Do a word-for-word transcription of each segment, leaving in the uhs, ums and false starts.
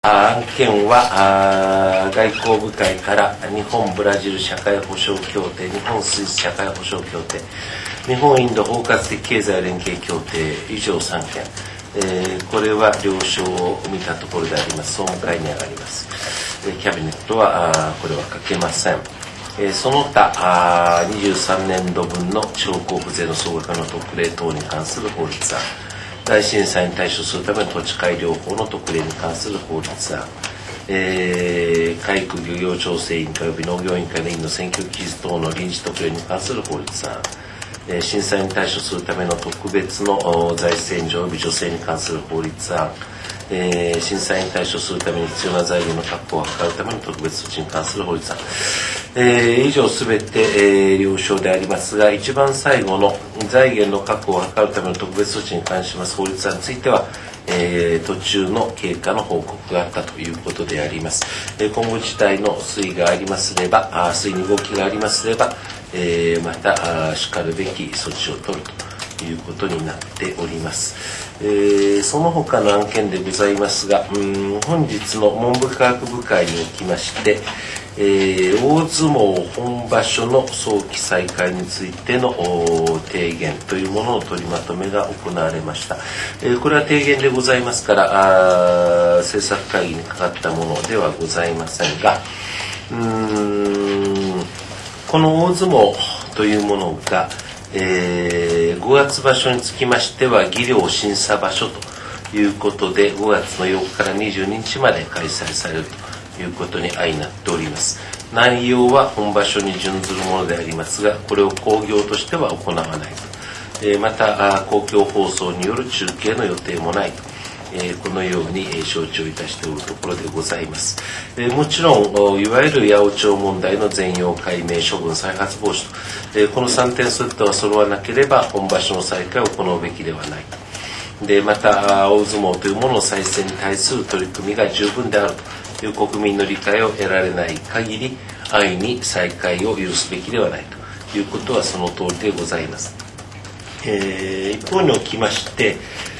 案件はあ外交部会から日本ブラジル社会保障協定、日本スイス社会保障協定、日本インド包括的経済連携協定以上さんけん、えー、これは了承を見たところであります。総務会に上がります。キャビネットはあこれはかけません。えー、その他にじゅうさんねんどぶんの地方交付税の総額の特例等に関する法律案、大震災に対処するための土地改良法の特例に関する法律案、えー、海区漁業調整委員会及び農業委員会の委員の選挙期日等の臨時特例に関する法律案、えー、震災に対処するための特別の財政援助及び助成に関する法律案、えー、震災に対処するために必要な財源の確保を図るための特別措置に関する法律案、えー、以上すべて、えー、了承でありますが、一番最後の財源の確保を図るための特別措置に関します法律案については、えー、途中の経過の報告があったということであります。えー、今後事態の推移がありますれば、あ推移に動きがありますれば、えー、またしかるべき措置を取るということになっております。えー、その他の案件でございますが、うん本日の文部科学部会におきまして、えー、大相撲本場所の早期再開についての提言というものの取りまとめが行われました。えー、これは提言でございますからあ政策会議にかかったものではございませんが、うーんこの大相撲というものが、えー、ごがつ場所につきましては技量審査場所ということでごがつのよっかからにじゅうににちまで開催されるということに相なっております。内容は本場所に準ずるものでありますが、これを興行としては行わないと、えー、また公共放送による中継の予定もないと、えー、このように承知をいたしておるところでございます。えー、もちろんいわゆる八百長問題の全容解明、処分再発防止と、えー、このさんてんすべては揃わなければ本場所の再開を行うべきではないと。でまた大相撲というものの再生に対する取り組みが十分であるという国民の理解を得られない限り、安易に再開を許すべきではないということはその通りでございます。えー、一方におきまして、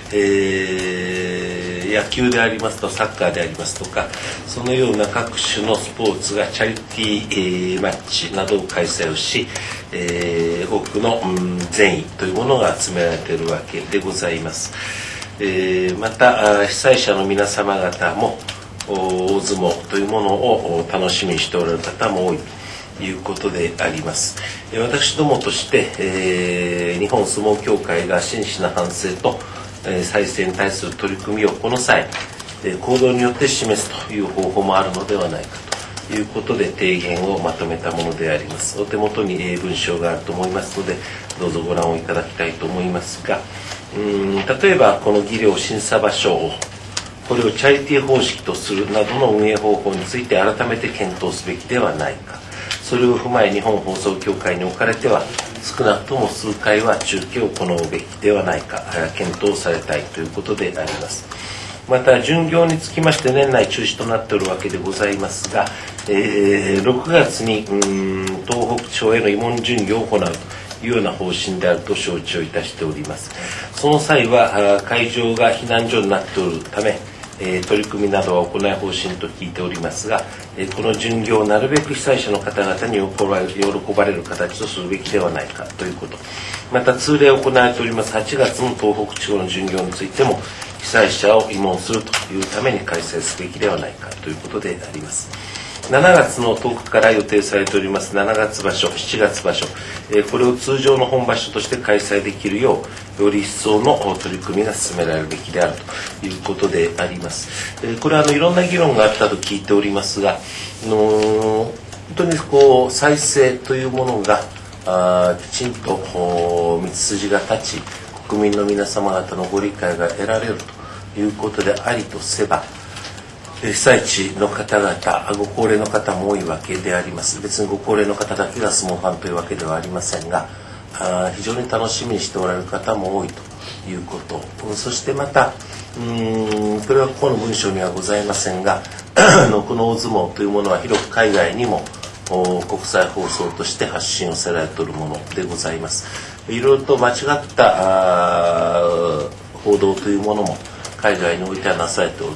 えー、野球でありますとサッカーでありますとか、そのような各種のスポーツがチャリティー、えー、マッチなどを開催をし、えー、多くの、うん、善意というものが集められているわけでございます。えー、また被災者の皆様方も大相撲というものを楽しみにしておられる方も多いということであります。私どもとして、えー、日本相撲協会が真摯な反省と再生に対する取り組みをこの際行動によって示すという方法もあるのではないかということで提言をまとめたものであります。お手元に文章があると思いますのでどうぞご覧をいただきたいと思いますが、うーん例えばこの技量審査場所をこれをチャリティー方式とするなどの運営方法について改めて検討すべきではないか。それを踏まえ日本放送協会におかれては少なくとも数回は中継を行うべきではないか検討されたいということであります。また巡業につきまして年内中止となっておるわけでございますが、えー、ろくがつにうーん東北地方への慰問巡業を行うというような方針であると承知をいたしております。その際は会場が避難所になっておるためえー、取り組みなどは行い方針と聞いておりますが、えー、この巡業をなるべく被災者の方々に喜ばれる、喜ばれる形とするべきではないかということ。また通例行われておりますはちがつの東北地方の巡業についても被災者を慰問するというために開催すべきではないかということであります。しちがつのとおかから予定されておりますしちがつ場所、しちがつ場所、えー、これを通常の本場所として開催できるようより一層の取り組みが進められるべきであるということであります。えー、これはあのいろんな議論があったと聞いておりますが、あのー、本当にこう再生というものがあきちんと道筋が立ち国民の皆様方のご理解が得られるということでありとせば、被災地の方々、ご高齢の方も多いわけであります。別にご高齢の方だけが相撲ファンというわけではありませんが、あ非常に楽しみにしておられる方も多いということ。そしてまた、うーんこれはここの文章にはございませんがこの大相撲というものは広く海外にも国際放送として発信をされているものでございます。いろいろと間違った報道というものも海外においてはなされておると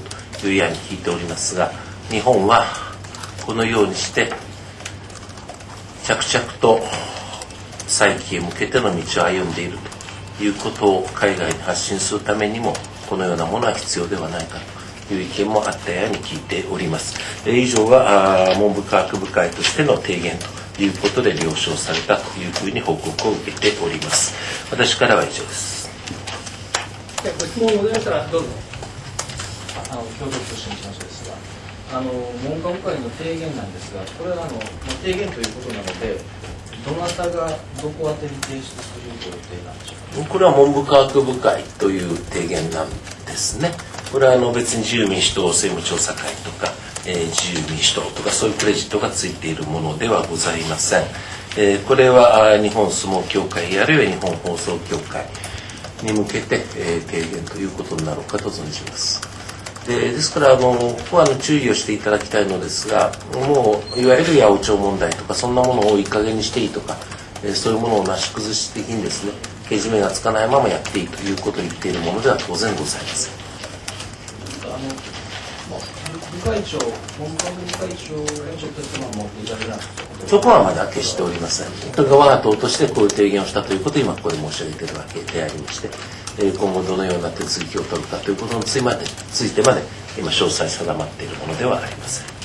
というやに聞いておりますが、日本はこのようにして着々と再起へ向けての道を歩んでいるということを海外に発信するためにも、このようなものは必要ではないかという意見もあったように聞いております。以上は文部科学部会としての提言ということで了承されたというふうに報告を受けております。私からは以上です。 ご質問ございましたらどうぞ。あの共同としての話ですが、あの文科部会の提言なんですが、これはあの提言ということなので、どなたがどこ宛てに提出するご予定なんでしょうか。 これは文部科学部会という提言なんですね。これはあの別に自由民主党政務調査会とか、えー、自由民主党とかそういうクレジットがついているものではございません。えー、これは日本相撲協会あるいは日本放送協会に向けて、えー、提言ということになろうかと存じます。でですからあのここはあの注意をしていただきたいのですが、もういわゆる八百長問題とかそんなものをいい加減にしていいとか、えー、そういうものをなし崩し的にですね、けじめがつかないままやっていいということを言っているものでは当然ございません。 あの部会長、文科部会長が直接持っていただけないそこはまだ決しておりません。我が党としてこういう提言をしたということを今ここで申し上げているわけでありまして、今後どのような手続きを取るかということについてまで、ついてまで今詳細定まっているものではありません。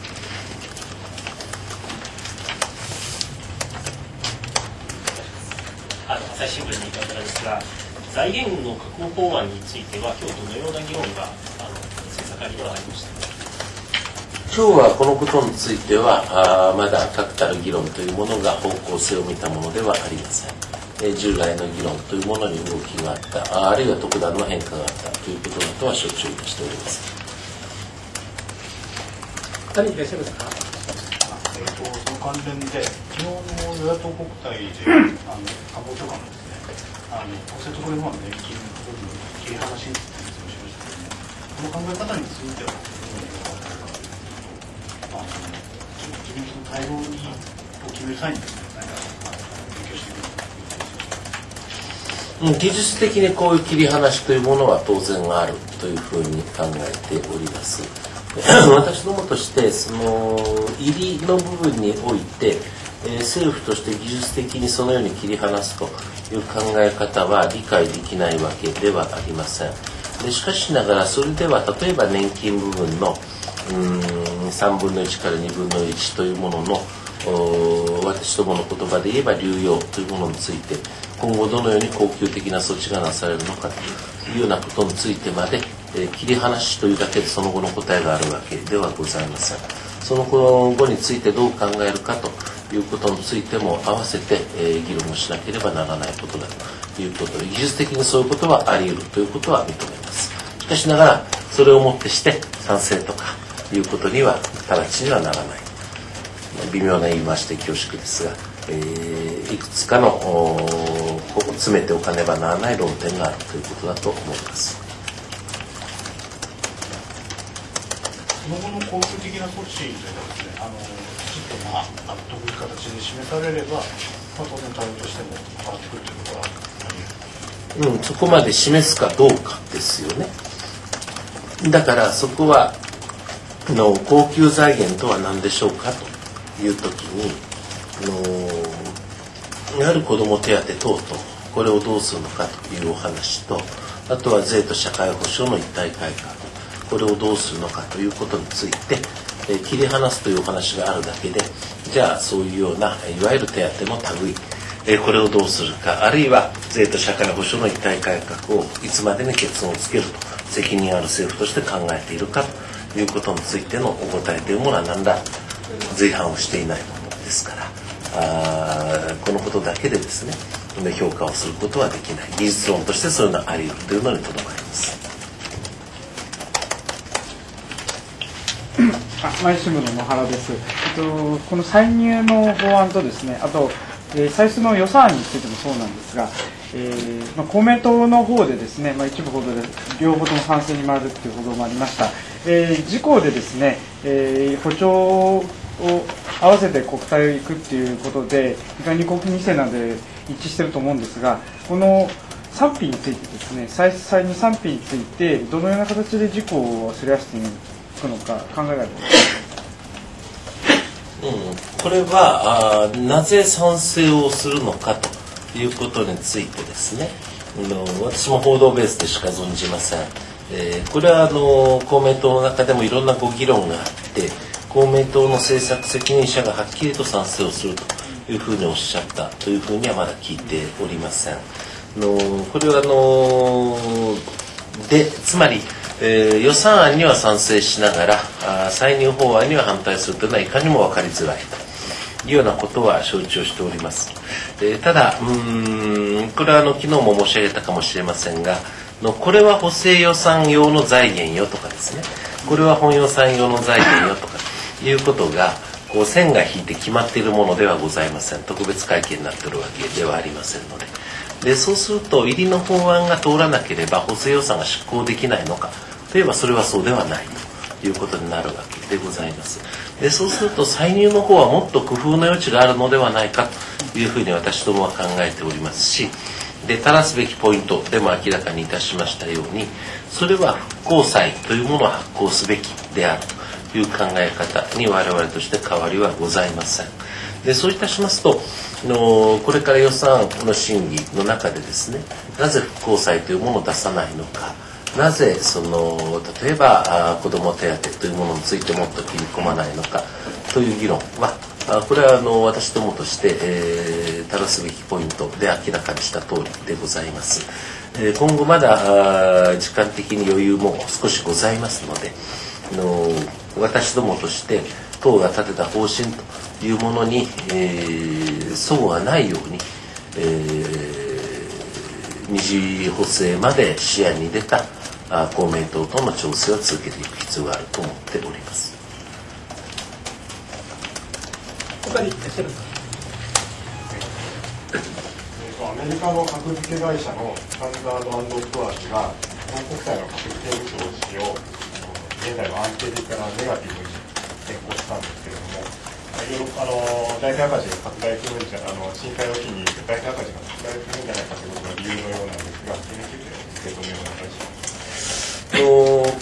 あの朝日新聞にいた方ですが、財源の確保法案については今日どのような議論があの政策会議ではありましたか。 今日はこのことについてはあまだ確たる議論というものが方向性を見たものではありません。えー、従来の議論というものに動きがあった、あ、あるいは特段の変化があったということだとは承知いたしております。 何いらっしゃいますか。 えー、とその関連で昨日の与野党国対であの官房長官がですね、あの国政特例法案の年金の部分の切り離しについて説明しましたけれども、この考え方についてはあの自分の対応にを決める際にですね、何か勉強していくうん、技術的にこういう切り離しというものは当然あるというふうに考えております。私どもとしてその入りの部分において、えー、政府として技術的にそのように切り離すという考え方は理解できないわけではありません。でしかしながらそれでは例えば年金部分のうーんさんぶんのいちからにぶんのいちというものの私どもの言葉で言えば流用というものについて今後どのように恒久的な措置がなされるのかというようなことについてまで、えー、切り離しというだけでその後の答えがあるわけではございません。その後についてどう考えるかということについても合わせて、えー、議論をしなければならないことだということで、技術的にそういうことはあり得るということは認めます。しかしながらそれをもってして賛成とかいうことには直ちにはならない。微妙な言い回しで恐縮ですが、えー、いくつかの詰めておかねばならない論点があるということだと思います。 その後の恒久的な措置というのはですね、あのきちっとまあ納得いく形で示されれば、まあ、当然対応としても変わってくるということはあり得る。 うん、そこまで示すかどうかですよね。だからそこはの恒久財源とは何でしょうかという時にのやはり子ども手当等々これをどうするのかというお話と、あとは税と社会保障の一体改革これをどうするのかということについて、えー、切り離すというお話があるだけで、じゃあそういうようないわゆる手当の類、えー、これをどうするか、あるいは税と社会保障の一体改革をいつまでに結論をつけると責任ある政府として考えているかということについてのお答えというものは何ら随伴をしていないものですから、あこのことだけでですね評価をすることはできない。技術論としてそういうのはあり得るというのにとどまります。 毎日新聞の野原です。えっと、この歳入の法案とですね、あと、えー、歳出の予算案についてもそうなんですが、えーまあ、公明党の方でですね、まあ、一部報道で両方とも賛成に回るという報道もありました。えー、自公でですね、えー、補償を合わせて国対へ行くっていうことで、いかに公金二世なので一致していると思うんですが、この、 賛否についてですね、歳歳入賛否についてどのような形で事項をすり合わせていくのか考えられていますか。 うん、これはあなぜ賛成をするのかということについてですね、の私も報道ベースでしか存じません。えー、これはあの公明党の中でもいろんなご議論があって、公明党の政策責任者がはっきりと賛成をするというふうにおっしゃったというふうにはまだ聞いておりません。のこれはあのでつまり、えー、予算案には賛成しながらあ歳入法案には反対するというのはいかにも分かりづらいというようなことは承知をしております。えー、ただうーんこれはあの昨日も申し上げたかもしれませんが、のこれは補正予算用の財源よとかですね、これは本予算用の財源よとかいうことがこう線が引いて決まっているものではございません。特別会計になっているわけではありませんので。でそうすると入りの法案が通らなければ補正予算が執行できないのかといえばそれはそうではないということになるわけでございます。でそうすると歳入の方はもっと工夫の余地があるのではないかというふうに私どもは考えておりますし、で正すべきポイントでも明らかにいたしましたように、それは復興債というものを発行すべきであるという考え方に我々として変わりはございません。でそういたしますとのこれから予算案の審議の中でですね、なぜ復興債というものを出さないのか、なぜその例えばあ子ども手当というものについてもっと切り込まないのかという議論は、あこれはあの私どもとして、えー、正すべきポイントで明らかにした通りでございます。えー、今後まだあ時間的に余裕も少しございますので、の私どもとして党が立てた方針というものに、えー、齟齬がないように、えー、二次補正まで視野に出たあ公明党との調整を続けていく必要があると思っております。 他にいらっしゃるか。 アメリカの格付け会社のスタンダード&プアーズが日本国債の格付け見通しを現在の安定的からネガティブに変更したんですけれども、いろいろあの財政赤字が拡大するんじゃあの震災を機に財政赤字が拡大するんじゃないかということが理由のようなんですが、それについて受け止めをお願いします。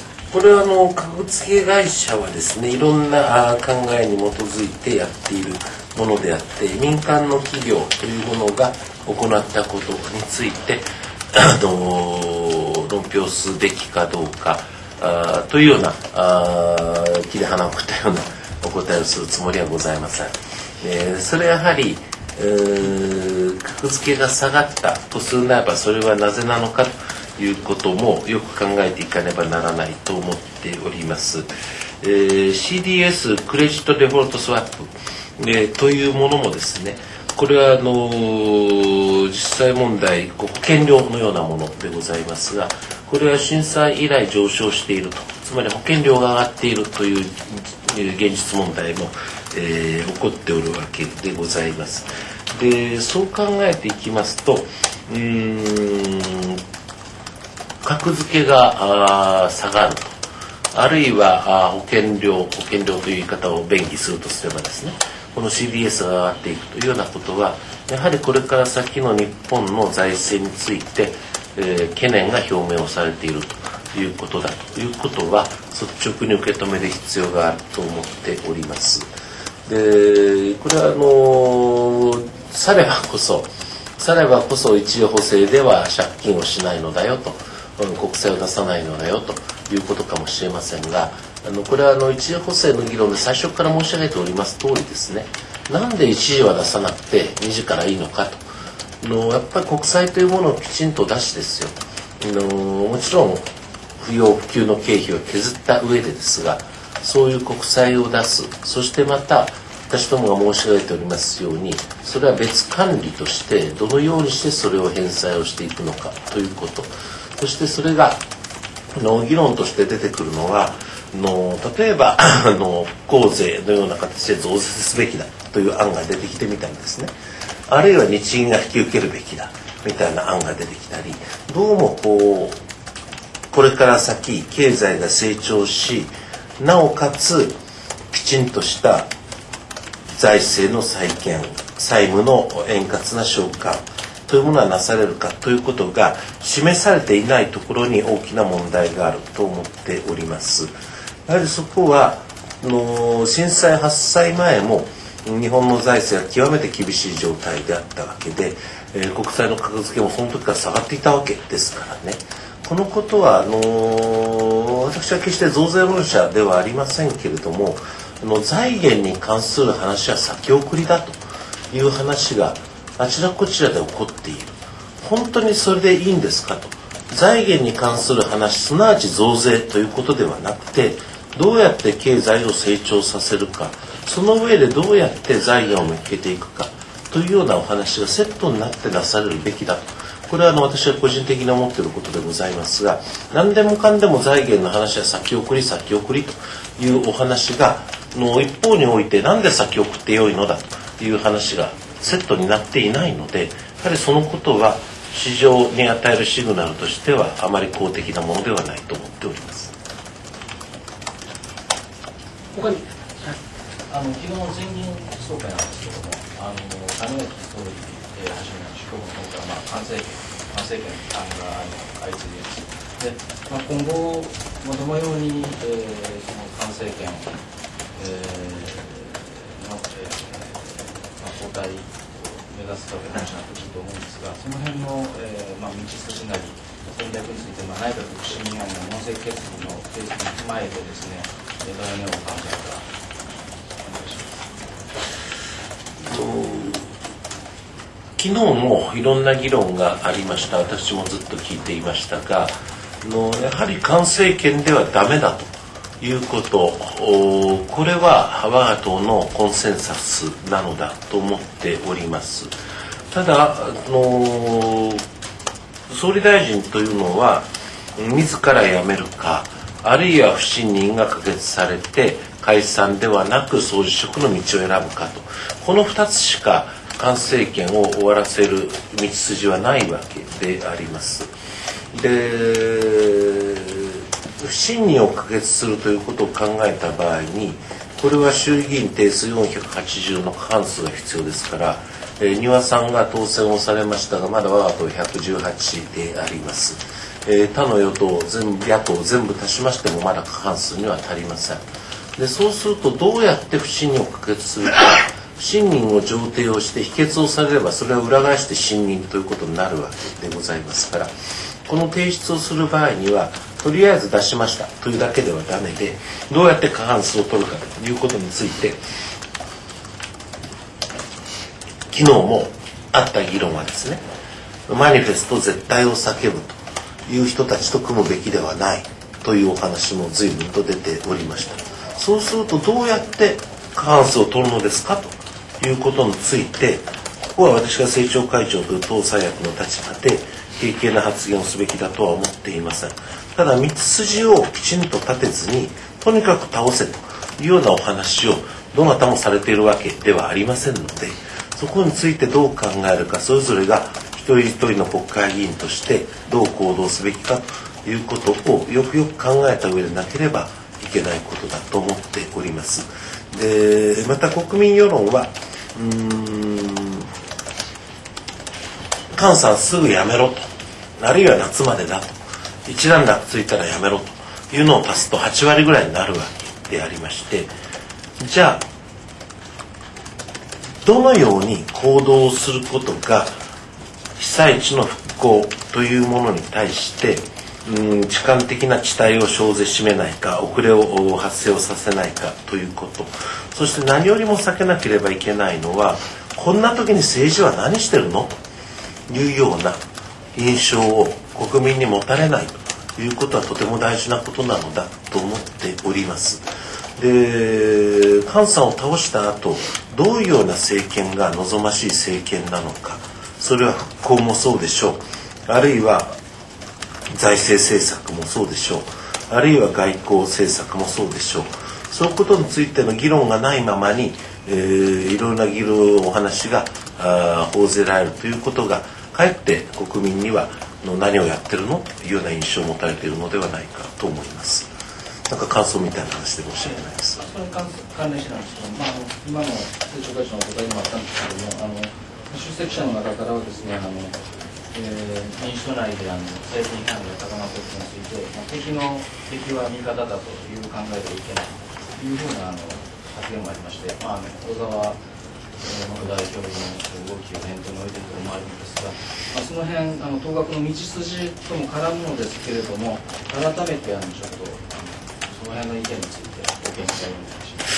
これはあの格付け会社はですね、いろんな考えに基づいてやっているものであって、民間の企業というものが行ったことについてあの論評すべきかどうかあというようなあ切り花を振ったようなお答えをするつもりはございません。えー、それはやはり、えー、格付けが下がったとするならばそれはなぜなのかということもよく考えていかねばならないと思っております。えー、シーディーエス クレジットデフォルトスワップ、えー、というものもですね、これはあのー、実際問題保険料のようなものでございますが、これは震災以来上昇していると、つまり保険料が上がっているという現実問題も、えー、起こっておるわけでございます。でそう考えていきますと、うーん格付けがあ下がると、あるいはあ保険料保険料という言い方を便宜するとすればですね、この シーディーエス が上がっていくというようなことは、やはりこれから先の日本の財政について、えー、懸念が表明をされているということだということは率直に受け止める必要があると思っております。でこれはあのー、さればこそさればこそ一応補正では借金をしないのだよと、国債を出さないのだよということかもしれませんが、あのこれはあの一次補正の議論で最初から申し上げております通りですね、なんで一次は出さなくて二次からいいのかとの、やっぱり国債というものをきちんと出しですよ、のもちろん不要不急の経費を削った上でですが、そういう国債を出す、そしてまた私どもが申し上げておりますように、それは別管理としてどのようにしてそれを返済をしていくのかということ、そしてそれがの議論として出てくるのはの例えばあの復興税のような形で増税すべきだという案が出てきてみたりですね、あるいは日銀が引き受けるべきだみたいな案が出てきたり、どうもこうこれから先経済が成長し、なおかつきちんとした財政の再建、債務の円滑な償還、 というものはなされるかということが示されていないところに大きな問題があると思っております。やはりそこはあの震災発災前も日本の財政は極めて厳しい状態であったわけで、えー、国債の格付けもその時から下がっていたわけですからね。このことはあのー、私は決して増税論者ではありませんけれども、あの財源に関する話は先送りだという話があちらこちらで起こっている。本当にそれでいいんですかと。財源に関する話、すなわち増税ということではなくて、どうやって経済を成長させるか、その上でどうやって財源を見つけていくかというようなお話がセットになってなされるべきだと。これはあの私は個人的に思っていることでございますが、何でもかんでも財源の話は先送り先送りというお話がの一方において、なんで先送ってよいのだという話がセットになっていないので、やはりそのことは市場に与えるシグナルとしてはあまり公的なものではないと思っております。 他にあの昨日の全銀総会なんですけども、あの谷垣総理はじめ主教の方から、まあ、反省権反省権案があの相次いでいます。で、まあ、今後、まあ、どのように、えー、その反省権、えー、の、えーまあ、交代を目指すかという話になってくると思うんですが、その辺の、えーまあ、道筋なり戦略について、まあ、内閣不信任案の問責決議の提出に踏まえてですね、どのようにお考えか。 昨日もいろんな議論がありました。私もずっと聞いていましたが、のやはり菅政権ではダメだということ、これは我が党のコンセンサスなのだと思っております。ただあの総理大臣というのは自ら辞めるか、あるいは不信任が可決されて解散ではなく総辞職の道を選ぶかと、このふたつしか菅政権を終わらせる道筋はないわけであります。で、不信任を可決するということを考えた場合に、これは衆議院定数よんひゃくはちじゅうの過半数が必要ですから、えー、丹羽さんが当選をされましたが、まだ我が党ひゃくじゅうはちであります。えー、他の与党全部野党全部足しましてもまだ過半数には足りません。で、そうするとどうやって不信任を可決するか。不信任を上呈をして否決をされれば、それを裏返して信任ということになるわけでございますから、この提出をする場合にはとりあえず出しましたというだけではダメで、どうやって過半数を取るかということについて昨日もあった議論はですね、マニフェスト絶対を叫ぶという人たちと組むべきではないというお話も随分と出ておりました。そうするとどうやって過半数を取るのですかということについて、ここは私が政調会長という党三役の立場で軽々な発言をすべきだとは思っていません。ただ道筋をきちんと立てずにとにかく倒せというようなお話をどなたもされているわけではありませんので、そこについてどう考えるか、それぞれが一人一人の国会議員としてどう行動すべきかということをよくよく考えた上でなければいけないことだと思っております。で、また国民世論はうーん菅さんすぐやめろと、あるいは夏までだと、一段落ついたらやめろというのを足すとはちわりぐらいになるわけでありまして、じゃあどのように行動することが被災地の復興というものに対してうん時間的な遅滞を生ぜしめないか、遅れを発生をさせないかということ、そして何よりも避けなければいけないのは、こんな時に政治は何してるのというような印象を国民に持たれないということはとても大事なことなのだと思っております。で、菅さんを倒した後、どういうような政権が望ましい政権なのか、それは復興もそうでしょう、あるいは財政政策もそうでしょう、あるいは外交政策もそうでしょう。そういうことについての議論がないままに、えー、いろいろな議論お話が報ぜられるということがかえって国民にはの何をやってるのというような印象を持たれているのではないかと思います。なんか感想みたいな話で申し訳ないです。 それに関連してなんですけど、まあ、あの今の政調会長のお答えにもあったんですけども、あの出席者の中からはですね、あのえー、民主党内であの政権批判が高まったことについて、まあ、敵の敵は味方だという考えではいけないというふうなあの発言もありまして、まあ、あの小沢元代表の動きを念頭に置いているところもあるんですが、まあ、その辺あの当確の道筋とも絡むのですけれども、改めてあのちょっとあのその辺の意見についてご見解をお願いします。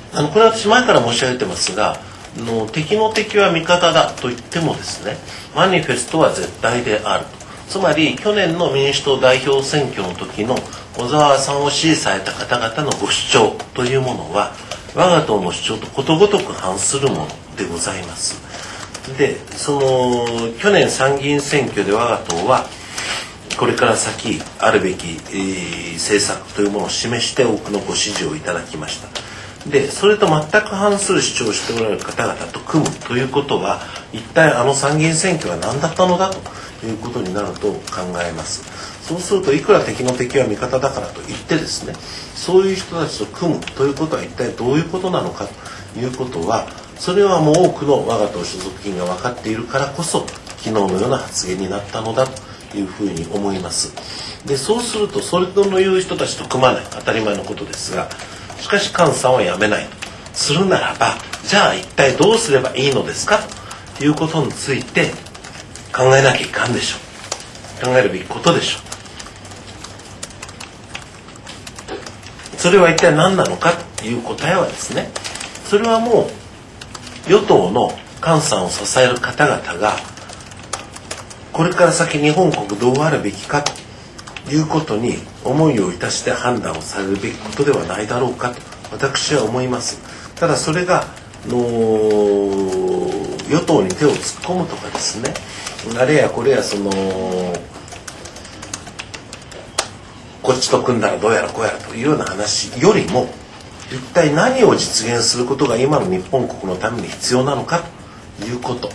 あのこれは私前から申し上げてますが、の敵の敵は味方だと言ってもですね、マニフェストは絶対であると。つまり去年の民主党代表選挙の時の小沢さんを支持された方々のご主張というものは我が党の主張とことごとく反するものでございます。で、その去年参議院選挙で我が党はこれから先あるべき、えー、政策というものを示して多くのご支持をいただきました。で、それと全く反する主張をしておられる方々と組むということは、一体あの参議院選挙は何だったのだということになると考えます。そうすると、いくら敵の敵は味方だからといってですね、そういう人たちと組むということは一体どういうことなのかということは、それはもう多くの我が党所属議員が分かっているからこそ、昨日のような発言になったのだというふうに思います。で、そうすると、それの言う人たちと組まない、当たり前のことですが、しかし菅さんはやめないとするならば、じゃあ一体どうすればいいのですかということについて考えなきゃいかんでしょう。考えるべきことでしょう。それは一体何なのかという答えはですね、それはもう与党の菅さんを支える方々がこれから先日本国どうあるべきかということに思いをいたして判断をされるべきことではないだろうかと私は思います。ただそれがの与党に手を突っ込むとかですね、あれやこれやそのこっちと組んだらどうやらこうやらというような話よりも、一体何を実現することが今の日本国のために必要なのかということ、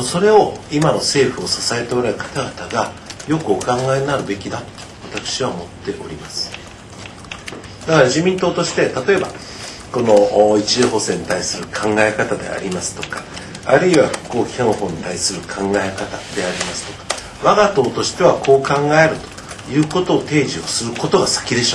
それを今の政府を支えておられる方々がよくお考えになるべきだと私は思っております。だから自民党として例えばこの一次補正に対する考え方でありますとか、あるいは復興基本法に対する考え方でありますとか、我が党としてはこう考えるということを提示をすることが先でしょ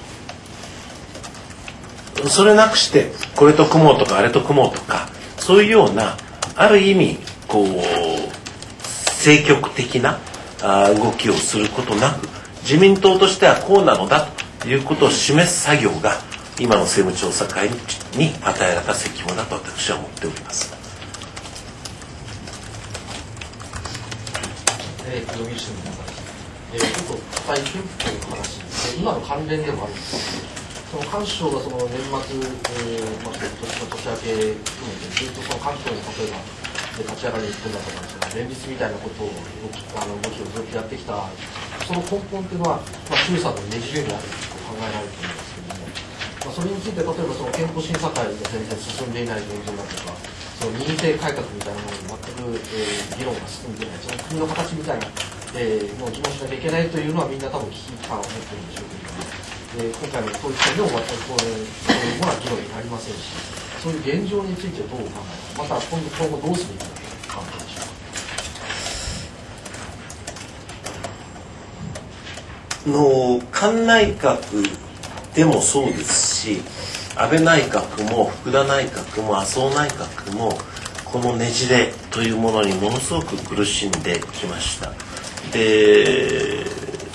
う。それなくしてこれと組もうとかあれと組もうとか、そういうようなある意味こう政局的な動きをすることなく、自民党としてはこうなのだということを示す作業が今の政務調査会に与えられた責務だと私は思っております。 えー、野木氏の中です。えー、ちょっと固い憲法の話、えー、今の関連でもあるんですけど、その菅首相がその年末、えーまあ、年明け含めてずっとその関東に例えば立ち上がりに組んだとか、連立みたいなことをあの動きをずっとやってきた、その根本っていうのは、まあ、衆参のねじれにあると考えられているんですけども、まあ、それについて例えばその憲法審査会が全然進んでいない現状だとか、その任意制改革みたいなものに全く、えー、議論が進んでいない、その国の形みたいな、えー、もう議論しなきゃいけないというのはみんな多分危機感を持っているんでしょうけども、えー、今回の統一選でも全くこういうものは議論になりませんし、そういう現状についてどう考えますか、また今後、今後どうするべきか考えでしょうか。の菅内閣でもそうですし、安倍内閣も福田内閣も麻生内閣もこのねじれというものにものすごく苦しんできました。で、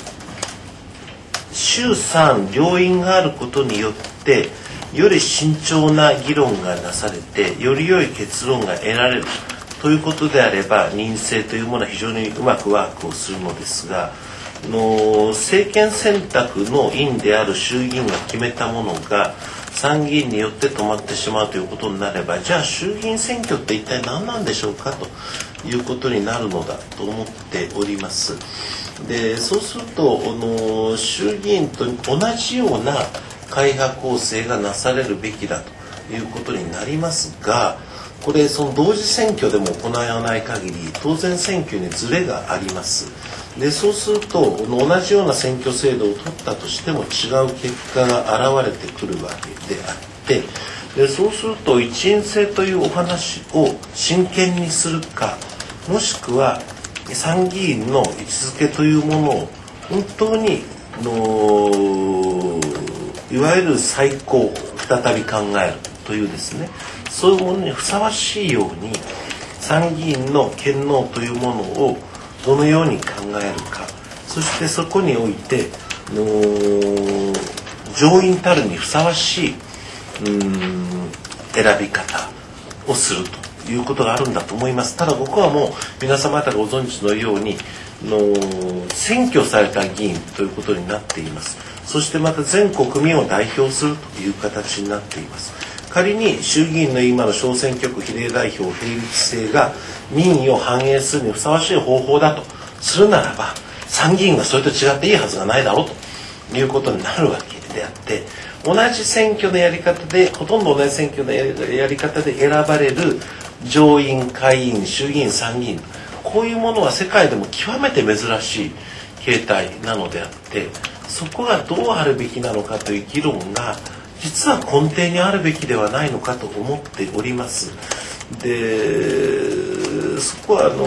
衆参両院があることによってより慎重な議論がなされて、より良い結論が得られるということであれば、任制というものは非常にうまくワークをするのですが、の政権選択の院である衆議院が決めたものが参議院によって止まってしまうということになれば、じゃあ衆議院選挙って一体何なんでしょうかということになるのだと思っております。で、そうするとの衆議院と同じような会派構成がなされるべきだということになりますが、これその同時選挙でも行わない限り当然選挙にズレがあります。で、そうすると同じような選挙制度を取ったとしても違う結果が現れてくるわけであって、 でそうすると一員制というお話を真剣にするか、もしくは参議院の位置づけというものを本当にのいわゆる再考を再び考えるというですね、そういうものにふさわしいように参議院の権能というものをどのように考えるか、そしてそこにおいての上院たるにふさわしいうん選び方をするということがあるんだと思います。ただ僕はもう皆様方がご存知のようにの選挙された議員ということになっています。そしてまた全国民を代表するという形になっています。仮に衆議院の今の小選挙区比例代表並立制が民意を反映するにふさわしい方法だとするならば、参議院がそれと違っていいはずがないだろうということになるわけであって、同じ選挙のやり方でほとんど同じ選挙のやり方で選ばれる上院、下院、衆議院、参議院、こういうものは世界でも極めて珍しい形態なのであって、そこがどうあるべきなのかという議論が実は根底にあるべきではないのかと思っております。でそこはあの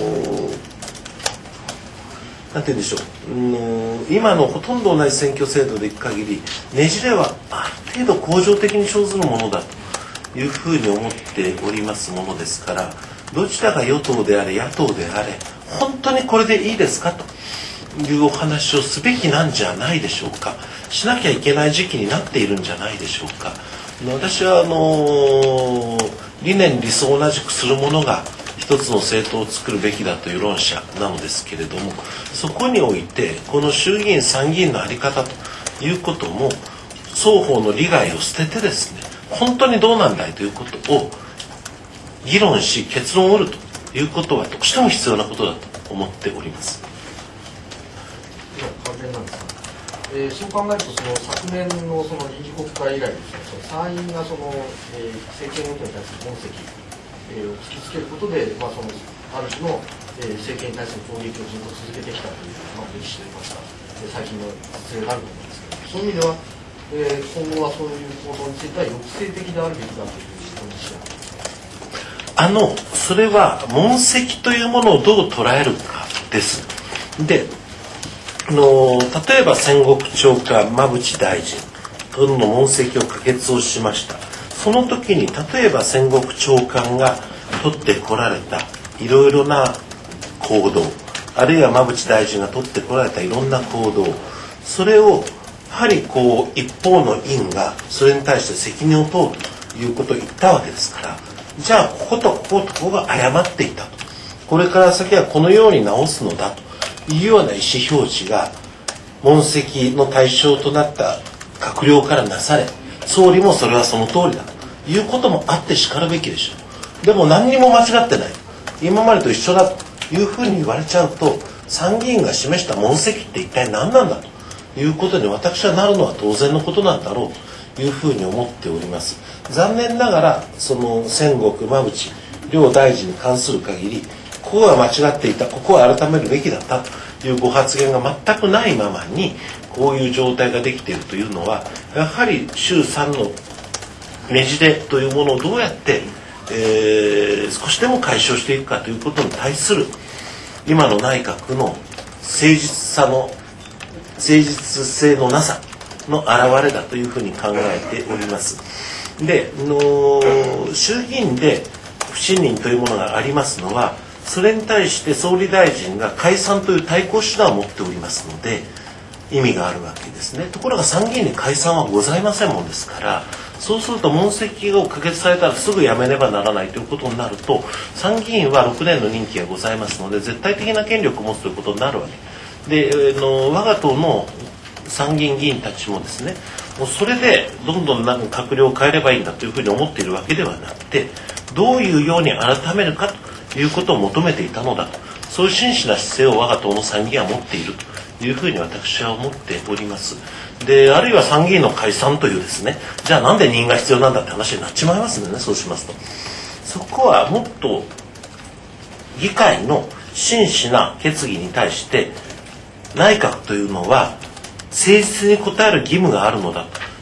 なんて言うんでしょう、うん、今のほとんど同じ選挙制度でいく限りねじれはある程度恒常的に生ずるものだというふうに思っておりますものですから、どちらが与党であれ野党であれ本当にこれでいいですかというお話をすべきなんじゃないでしょうか。しなきゃいけない時期になっているんじゃないでしょうか。私はあの理念理想同じくするものが一つの政党を作るべきだという論者なのですけれども、そこにおいてこの衆議院参議院の在り方ということも双方の利害を捨ててですね、本当にどうなんだいということを議論し結論を得るということはどうしても必要なことだと思っております。 関連なんですが、えー、そう考えるとその昨年のその臨時国会以来ですね、その参院がその、えー、政権ごとに対する問責、えー、を突きつけることで、まあ、そのある種の、えー、政権に対する攻撃をずっと続けてきたという、まあ、歴史といいますか、えー、最近の実例があると思うんですけど、そういう意味では、えー、今後はそういう行動については抑制的であるべきだという認識があのそれは問責というものをどう捉えるかです。での例えば戦国長官馬淵大臣との問責を可決をしました。その時に例えば戦国長官が取ってこられたいろいろな行動、あるいは馬淵大臣が取ってこられたいろんな行動、それをやはりこう一方の院がそれに対して責任を問うということを言ったわけですから、じゃあこことこことここが誤っていたと、これから先はこのように直すのだというような意思表示が問責の対象となった閣僚からなされ、総理もそれはその通りだということもあってしかるべきでしょう。でも何にも間違ってない、今までと一緒だというふうに言われちゃうと、参議院が示した問責って一体何なんだということに私はなるのは当然のことなんだろうというふうに思っております。残念ながらその戦国馬淵両大臣に関する限り、ここは間違っていた、ここは改めるべきだったというご発言が全くないままにこういう状態ができているというのは、やはり衆参のねじれというものをどうやって、えー、少しでも解消していくかということに対する今の内閣の誠実さの誠実性のなさの表れだというふうに考えております。での衆議院で不信任というものがありますのは、それに対して総理大臣が解散という対抗手段を持っておりますので意味があるわけですね。ところが参議院に解散はございませんもんですから、そうすると問責を可決されたらすぐ辞めねばならないということになると、参議院はろくねんの任期がございますので絶対的な権力を持つということになるわけで、の我が党の参議院議員たちもですね、もうそれでどんどんなんか閣僚を変えればいいんだというふうに思っているわけではなくて、どういうように改めるかということを求めていたのだと、そういう真摯な姿勢を我が党の参議院は持っているというふうに私は思っております。であるいは参議院の解散というですね、じゃあなんで任が必要なんだって話になっちまいますのでね。そうしますとそこはもっと議会の真摯な決議に対して内閣というのは誠実に応える義務があるのだ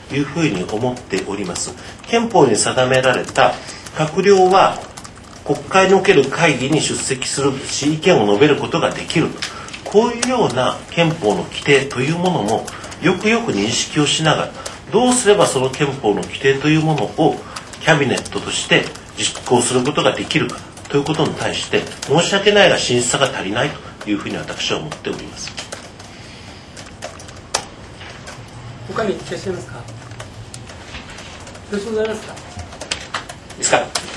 いうふうに思っております。憲法に定められた閣僚は国会における会議に出席するし、意見を述べることができると、こういうような憲法の規定というものもよくよく認識をしながら、どうすればその憲法の規定というものをキャビネットとして実行することができるかということに対して、申し訳ないが審査が足りないというふうに私は思っております。 他にいらっしゃいますか。よろしくございますか。 ですか。